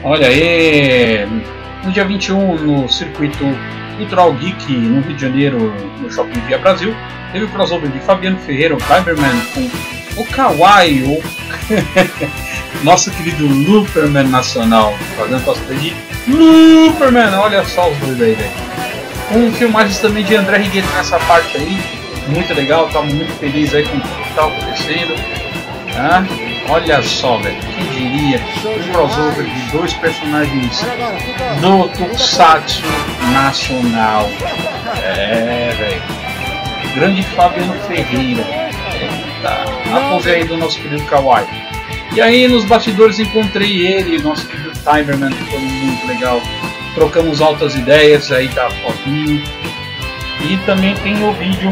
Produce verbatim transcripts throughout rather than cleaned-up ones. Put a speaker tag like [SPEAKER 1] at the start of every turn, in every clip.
[SPEAKER 1] Olha aí, no dia vinte e um, no circuito Cultural Geek, no Rio de Janeiro, no Shopping Via Brasil, teve o crossover de Fabiano Ferreira, o Cyberman, com o Kawaii, o nosso querido Looperman nacional, fazendo cosplay de Looperman, olha só os dois aí, velho. Com filmagens também de André Rigueto nessa parte aí, muito legal, estava muito feliz aí com tudo que estava acontecendo. Ah, olha só, velho, quem diria, um crossover de dois personagens do Tokusatsu nacional. É, velho. Grande Fabiano Ferreira. Eita, a pose aí do nosso querido Kawaii. E aí nos bastidores encontrei ele, nosso querido Cyberman, que foi muito legal. Trocamos altas ideias aí da fotinho. E também tem o vídeo.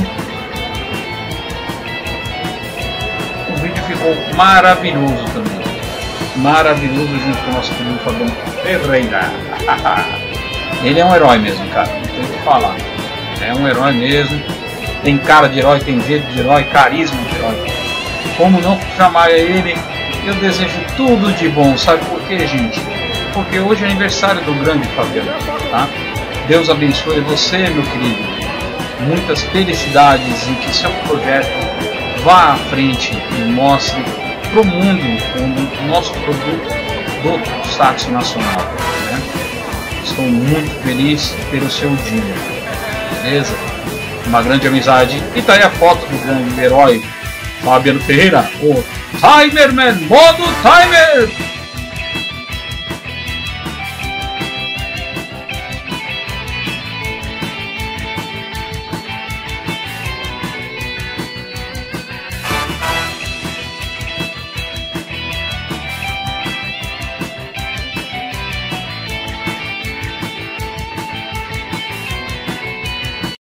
[SPEAKER 1] O vídeo ficou maravilhoso também. Maravilhoso junto com o nosso querido Fabiano Ferreira. Ele é um herói mesmo, cara. Não tem o que falar. É um herói mesmo. Tem cara de herói, tem jeito de herói, carisma de herói. Como não chamar ele? Eu desejo tudo de bom. Sabe por quê, gente? Porque hoje é aniversário do grande Fabiano, tá? Deus abençoe você, meu querido. Muitas felicidades e que seu projeto vá à frente e mostre para o mundo o nosso produto do Tokusatsu nacional, né? Estou muito feliz pelo seu dia, beleza? Uma grande amizade. E tá aí a foto do grande herói Fabiano Ferreira, o Timerman, modo Timer!